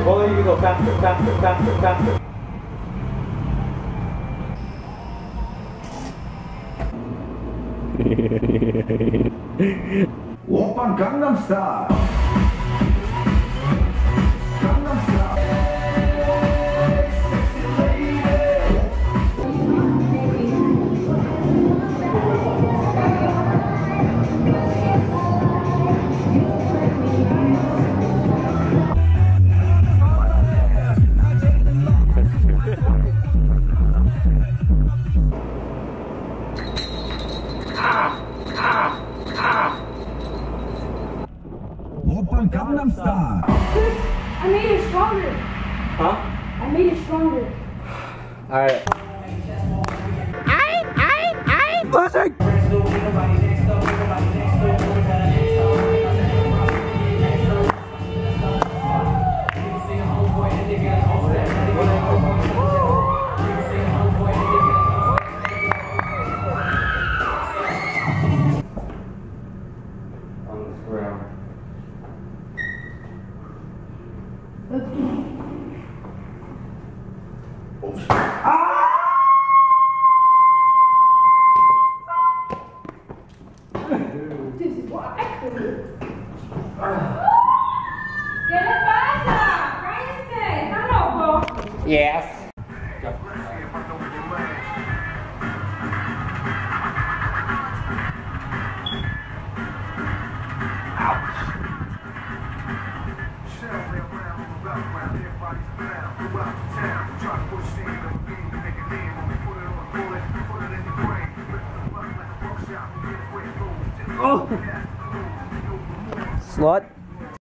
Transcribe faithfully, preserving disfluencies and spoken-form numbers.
Well, you go faster, faster, faster, faster. Oppan Gangnam Style. Gangnam Style. Sexy lady. Oppan Gangnam Style. I made it stronger. Huh? I made it stronger. Alright. I, I, I, listen! On the ground. This is what I could do. ¿Qué le pasa? Cállese, ¿está loco? Yes. Oh! Slut.